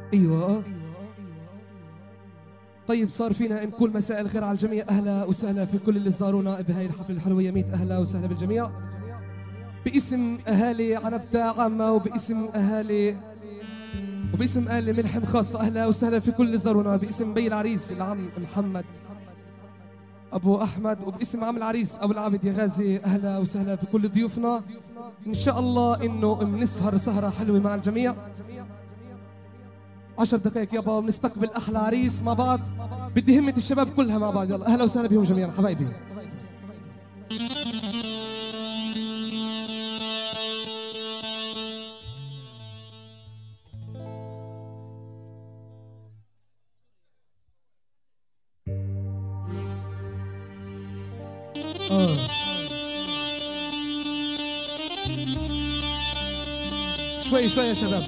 ايوه. طيب صار فينا نقول مساء الخير على الجميع. اهلا وسهلا في كل اللي زارونا بهاي الحفله الحلوه. يا ميت اهلا وسهلا بالجميع باسم اهالي عنبتة عامه وباسم اهالي ملحم خاصه. اهلا وسهلا في كل اللي زارونا باسم بي العريس العم محمد ابو احمد وباسم عم العريس ابو العابد يا غازي. اهلا وسهلا في كل ضيوفنا. ان شاء الله انه بنسهر سهره حلوه مع الجميع. 10 دقائق يابا وبنستقبل احلى عريس مع بعض. بدي همة الشباب كلها مع بعض. يلا اهلا وسهلا بهم جميعا حبايبي. شوي شوي يا شباب.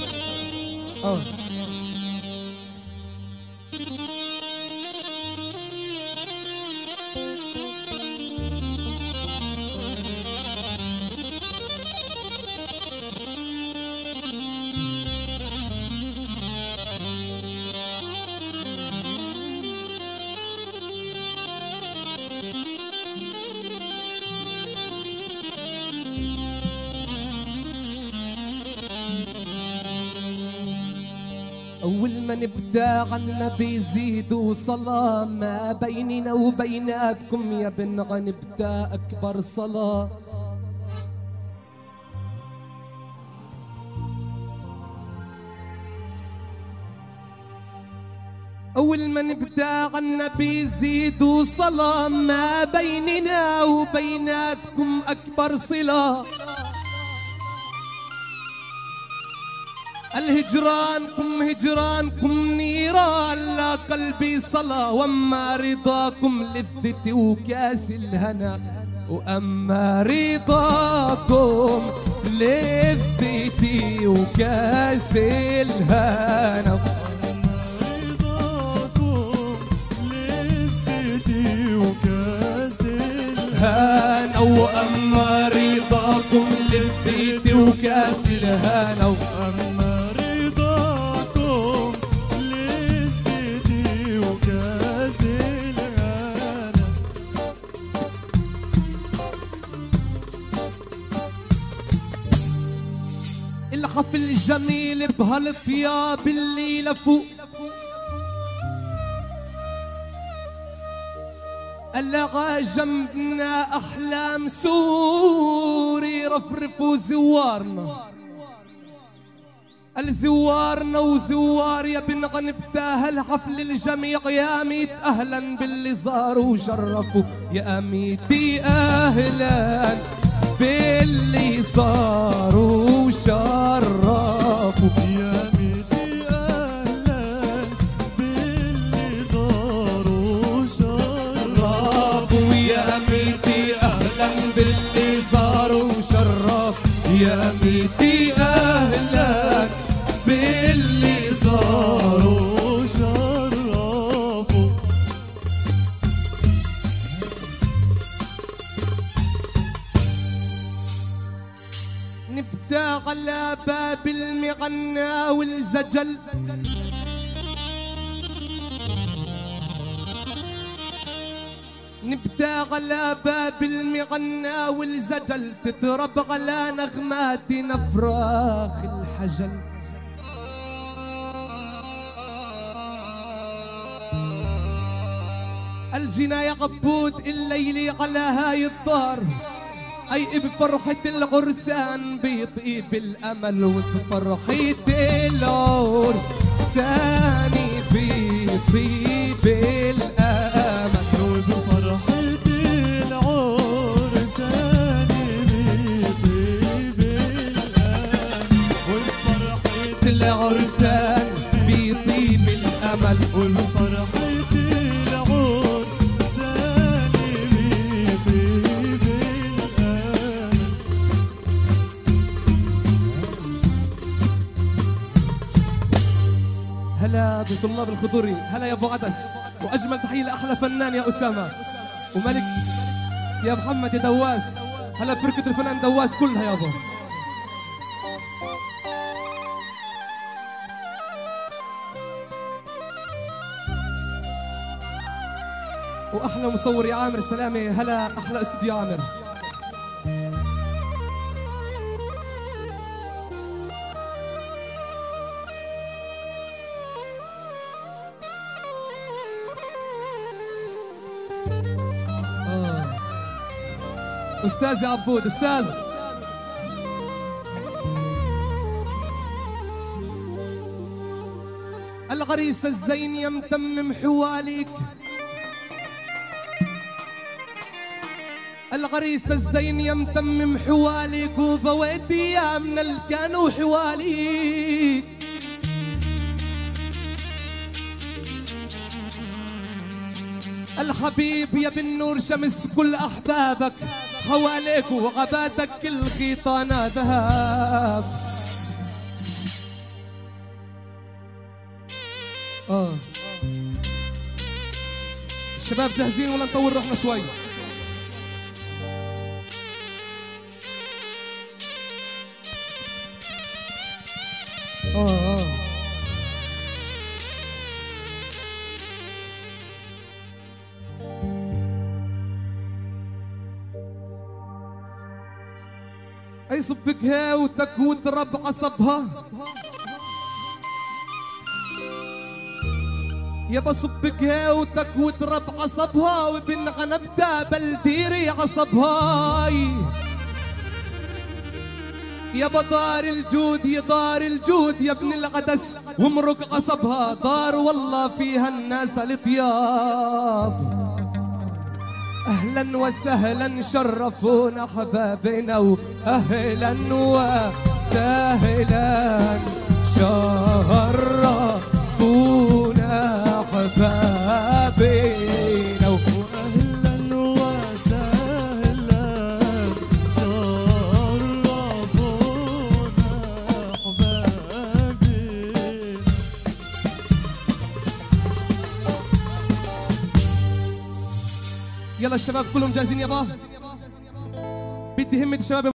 أول ما نبدأ عنا بيزيدوا صلاة ما بيننا وبيناتكم يا بنغا نبدأ أكبر صلاة. أول ما نبدأ عنا بيزيدوا صلاة ما بيننا وبيناتكم أكبر صلة. هجرانكم نيران لا قلبي صلاة. وأما رضاكم لذتي وكاس الهنا. وأما رضاكم لذتي وكاس الهنا. وأما رضاكم لذتي وكاس الهنا. وأما رضاكم لذتي وكاس الهنا. الحفل الجميل بهالطياب اللي لفوق. اللغى جنبنا أحلام سوري رفرفوا زوارنا. الزوارنا وزوار يا بنغا نبدا هالحفل الجميع. يا ميت أهلا باللي زاروا وشرفوا. يا ميتي أهلا باللي زاروا وشرفوا. يا ميتي أهلا باللي زاروا وشرفوا. يا ميتي أهلا باللي زاروا وشرفوا. يا ميتي أهلا باللي زاروا وشرفوا. نبدأ على باب المغنى والزجل. نبدأ على باب المغنى والزجل. تترب على نغمات نفراخ الحجل. الجناية عبود الليل على هاي الدار. أي بفرحة العرسان بيطيب الأمل. وبفرحة العرسان بيطيب الأمل. وبفرحة العرسان بيطيب الأمل. وبفرحة العرسان بيطيب الأمل. وبفرحة هلا بطلاب الخضري. هلا يا ابو عدس. واجمل تحيه لاحلى فنان يا اسامه وملك يا محمد يا دواس. هلا فرقه الفنان دواس كلها يابا. واحلى مصور يا عامر سلامه. هلا احلى استوديو عامر. استاذ يا عبود استاذ. العريس الزين يمتمم حواليك، العريس الزين يمتمم حواليك، وضويت ايام من الكان وحواليك. الحبيب يا بالنور شمس كل احبابك حواليك، وعباتك كل خيطانة ذهب. الشباب جاهزين ولا نطول روحنا شوي؟ اي صبك هاوتك وترب عصبها، يابا صبك هاوتك وترب عصبها، وابن عنبتها بلديري عصبها. يابا دار الجود يا دار الجود يا ابن العدس، ومرق عصبها دار والله فيها الناس الطياب. اهلا وسهلا شرفونا حبابنا، واهلا وسهلا شرفونا حبابنا، واهلا وسهلا شرفونا حبابنا. يلا الشباب كلهم جاهزين يابا؟ بدي همة الشباب